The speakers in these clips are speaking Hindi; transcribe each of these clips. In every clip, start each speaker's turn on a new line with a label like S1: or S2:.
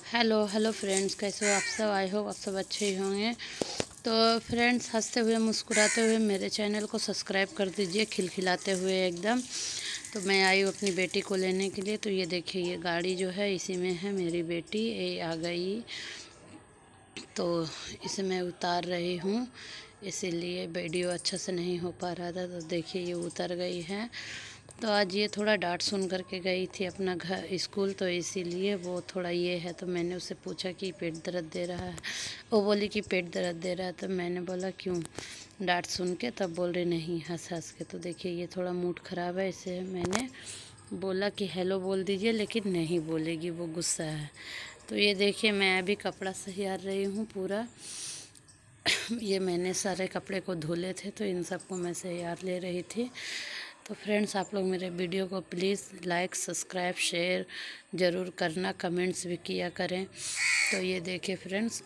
S1: हेलो फ्रेंड्स, कैसे हो आप सब। आई होप आप सब अच्छे ही होंगे। तो फ्रेंड्स, हंसते हुए मुस्कुराते हुए मेरे चैनल को सब्सक्राइब कर दीजिए, खिलखिलाते हुए एकदम। तो मैं आई हूँ अपनी बेटी को लेने के लिए। तो ये देखिए, ये गाड़ी जो है इसी में है मेरी बेटी, ये आ गई। तो इसे मैं उतार रही हूँ, इसीलिए वीडियो अच्छा से नहीं हो पा रहा था। तो देखिए, ये उतर गई है। तो आज ये थोड़ा डांट सुन करके गई थी अपना घर स्कूल, तो इसीलिए वो थोड़ा ये है। तो मैंने उससे पूछा कि पेट दर्द दे रहा है। वो बोली कि पेट दर्द दे रहा है। तो मैंने बोला क्यों, डांट सुन के। तब बोल रही नहीं, हंस हंस के। तो देखिए, ये थोड़ा मूड ख़राब है। इसे मैंने बोला कि हेलो बोल दीजिए, लेकिन नहीं बोलेगी, वो गुस्सा है। तो ये देखिए, मैं अभी कपड़ा सहियार रही हूँ पूरा। ये मैंने सारे कपड़े को धुले थे, तो इन सबको मैं सहियार ले रही थी। तो फ्रेंड्स, आप लोग मेरे वीडियो को प्लीज़ लाइक सब्सक्राइब शेयर ज़रूर करना, कमेंट्स भी किया करें। तो ये देखिए फ्रेंड्स,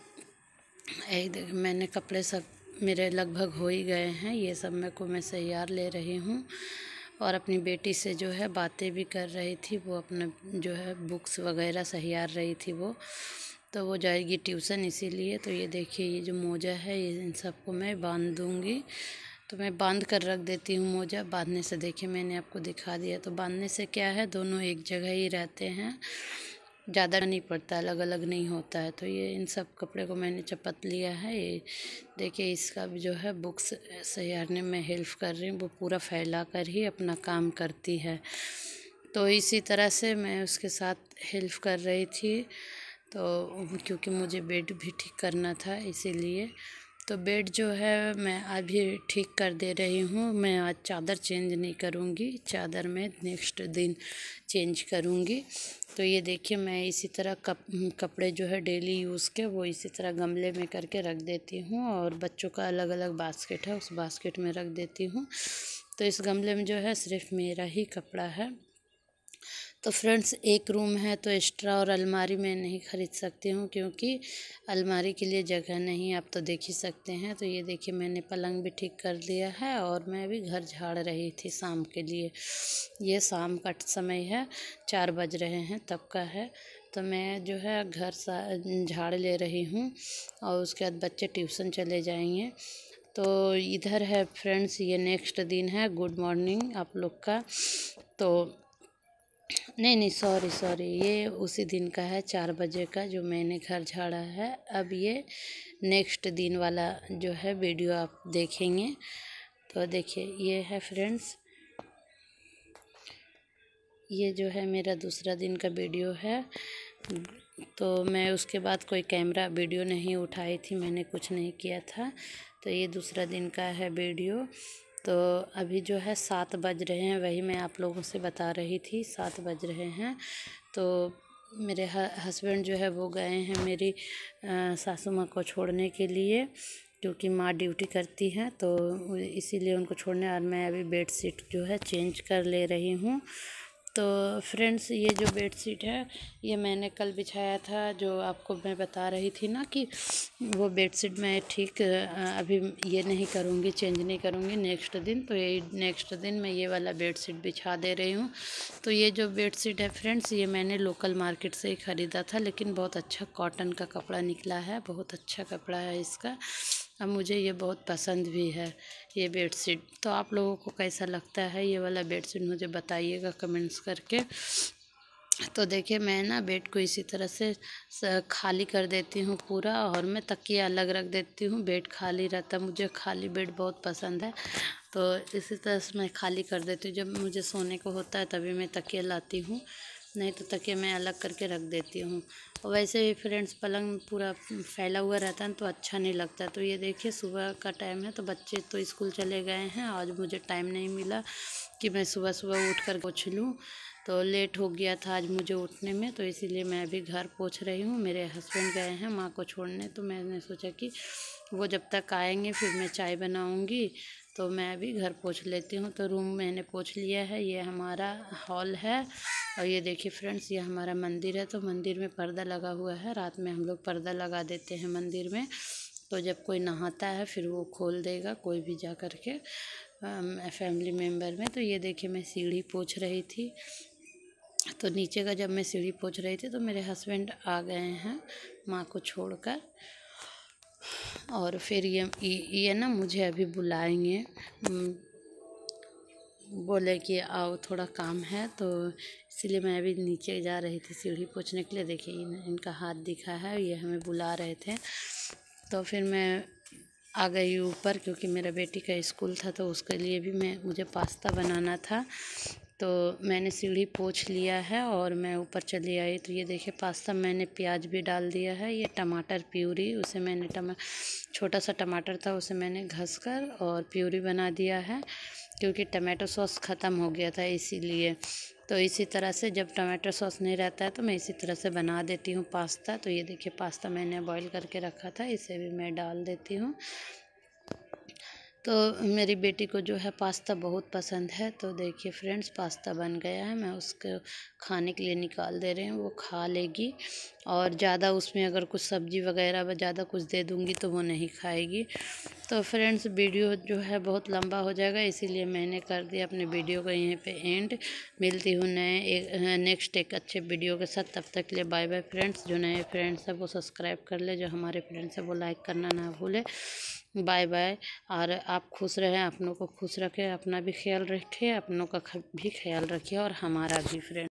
S1: मैंने कपड़े सब मेरे लगभग हो ही गए हैं। ये सब मैं सहियार ले रही हूँ और अपनी बेटी से जो है बातें भी कर रही थी। वो अपना जो है बुक्स वगैरह सहियार रही थी वो। तो वो जाएगी ट्यूशन, इसीलिए। तो ये देखिए, ये जो मोजा है, ये इन सबको मैं बांध दूँगी। तो मैं बांध कर रख देती हूँ मोजा। बांधने से देखिए, मैंने आपको दिखा दिया। तो बांधने से क्या है, दोनों एक जगह ही रहते हैं, ज़्यादा नहीं पड़ता, अलग अलग नहीं होता है। तो ये इन सब कपड़े को मैंने चपत लिया है। ये देखिए, इसका भी जो है बुक्स सहियारने में हेल्प कर रही हूँ। वो पूरा फैला कर ही अपना काम करती है। तो इसी तरह से मैं उसके साथ हेल्प कर रही थी। तो क्योंकि मुझे बेड भी ठीक करना था, इसीलिए। तो बेड जो है मैं अभी ठीक कर दे रही हूँ। मैं आज चादर चेंज नहीं करूँगी, चादर मैं नेक्स्ट दिन चेंज करूँगी। तो ये देखिए, मैं इसी तरह कपड़े जो है डेली यूज़ के, वो इसी तरह गमले में करके रख देती हूँ। और बच्चों का अलग अलग बास्केट है, उस बास्केट में रख देती हूँ। तो इस गमले में जो है सिर्फ मेरा ही कपड़ा है। तो फ्रेंड्स, एक रूम है तो एक्स्ट्रा और अलमारी में नहीं ख़रीद सकती हूँ, क्योंकि अलमारी के लिए जगह नहीं, आप तो देख ही सकते हैं। तो ये देखिए, मैंने पलंग भी ठीक कर लिया है और मैं अभी घर झाड़ रही थी शाम के लिए। ये शाम का समय है, 4 बज रहे हैं, तब का है। तो मैं जो है घर झाड़ ले रही हूँ और उसके बाद बच्चे ट्यूशन चले जाएंगे। तो इधर है फ्रेंड्स, ये नेक्स्ट दिन है, गुड मॉर्निंग आप लोग का। तो नहीं, सॉरी, ये उसी दिन का है, 4 बजे का, जो मैंने घर झाड़ा है। अब ये नेक्स्ट दिन वाला जो है वीडियो आप देखेंगे। तो देखिए, ये है फ्रेंड्स, ये जो है मेरा दूसरा दिन का वीडियो है। तो मैं उसके बाद कोई कैमरा वीडियो नहीं उठाई थी, मैंने कुछ नहीं किया था। तो ये दूसरा दिन का है वीडियो। तो अभी जो है 7 बज रहे हैं, वही मैं आप लोगों से बता रही थी, 7 बज रहे हैं। तो मेरे हस्बैंड जो है वो गए हैं मेरी सासू माँ को छोड़ने के लिए, क्योंकि माँ ड्यूटी करती हैं, तो इसीलिए उनको छोड़ने। और मैं अभी बेडशीट जो है चेंज कर ले रही हूँ। तो फ्रेंड्स, ये जो बेडशीट है, ये मैंने कल बिछाया था, जो आपको मैं बता रही थी ना कि वो बेडशीट मैं ठीक अभी ये नहीं करूँगी, चेंज नहीं करूँगी नेक्स्ट दिन। तो ये नेक्स्ट दिन मैं ये वाला बेडशीट बिछा दे रही हूँ। तो ये जो बेडशीट है फ्रेंड्स, ये मैंने लोकल मार्केट से ही ख़रीदा था, लेकिन बहुत अच्छा कॉटन का कपड़ा निकला है, बहुत अच्छा कपड़ा है इसका। अब मुझे ये बहुत पसंद भी है ये बेडशीट। तो आप लोगों को कैसा लगता है ये वाला बेडशीट, मुझे बताइएगा कमेंट्स करके। तो देखिए, मैं ना बेड को इसी तरह से खाली कर देती हूँ पूरा, और मैं तकिया अलग रख देती हूँ। बेड खाली रहता है, मुझे खाली बेड बहुत पसंद है। तो इसी तरह से मैं खाली कर देती हूँ। जब मुझे सोने को होता है तभी मैं तकिया लाती हूँ, नहीं तो तकिया मैं अलग करके रख देती हूँ। और वैसे भी फ्रेंड्स, पलंग पूरा फैला हुआ रहता है तो अच्छा नहीं लगता। तो ये देखिए, सुबह का टाइम है, तो बच्चे तो स्कूल चले गए हैं। आज मुझे टाइम नहीं मिला कि मैं सुबह सुबह उठ कर पोंछ लूँ। तो लेट हो गया था आज मुझे उठने में, तो इसीलिए मैं अभी घर पोंछ रही हूँ। मेरे हस्बैंड गए हैं माँ को छोड़ने, तो मैंने सोचा कि वो जब तक आएंगे फिर मैं चाय बनाऊँगी। तो मैं अभी घर पोंछ लेती हूँ। तो रूम मैंने पोंछ लिया है, ये हमारा हॉल है। और ये देखिए फ्रेंड्स, ये हमारा मंदिर है। तो मंदिर में पर्दा लगा हुआ है, रात में हम लोग पर्दा लगा देते हैं मंदिर में। तो जब कोई नहाता है फिर वो खोल देगा, कोई भी जा कर के फैमिली मेम्बर में। तो ये देखिए, मैं सीढ़ी पोंछ रही थी। तो नीचे का जब मैं सीढ़ी पोंछ रही थी तो मेरे हस्बैंड आ गए हैं माँ को छोड़कर, और फिर ये ना मुझे अभी बुलाएंगे, बोले कि आओ थोड़ा काम है, तो इसलिए मैं अभी नीचे जा रही थी सीढ़ी पोंछने के लिए। देखिए इनका हाथ दिखा है, ये हमें बुला रहे थे। तो फिर मैं आ गई ऊपर, क्योंकि मेरा बेटी का स्कूल था तो उसके लिए भी मुझे पास्ता बनाना था। तो मैंने सीढ़ी पोंछ लिया है और मैं ऊपर चली आई। तो ये देखिए पास्ता मैंने प्याज भी डाल दिया है, ये टमाटर प्यूरी, उसे मैंने छोटा सा टमाटर था उसे मैंने घस कर और प्यूरी बना दिया है, क्योंकि टमाटो सॉस ख़त्म हो गया था इसीलिए। तो इसी तरह से जब टमाटो सॉस नहीं रहता है तो मैं इसी तरह से बना देती हूँ पास्ता। तो ये देखिए पास्ता मैंने बॉईल करके रखा था, इसे भी मैं डाल देती हूँ। तो मेरी बेटी को जो है पास्ता बहुत पसंद है। तो देखिए फ्रेंड्स पास्ता बन गया है, मैं उसको खाने के लिए निकाल दे रही हूँ, वो खा लेगी। और ज़्यादा उसमें अगर कुछ सब्ज़ी वगैरह ज़्यादा कुछ दे दूँगी तो वो नहीं खाएगी। तो फ्रेंड्स वीडियो जो है बहुत लंबा हो जाएगा, इसीलिए मैंने कर दिया अपने वीडियो को यहीं पे एंड। मिलती हूँ नेक्स्ट एक अच्छे वीडियो के साथ, तब तक के लिए बाय बाय फ्रेंड्स। जो नए फ्रेंड्स हैं वो सब्सक्राइब कर ले, जो हमारे फ्रेंड्स हैं वो लाइक करना ना भूले। Bye bye. और आप खुश रहें, अपनों को खुश रखें, अपना भी ख्याल रखें, अपनों का भी ख्याल रखिए और हमारा भी फ्रेंड।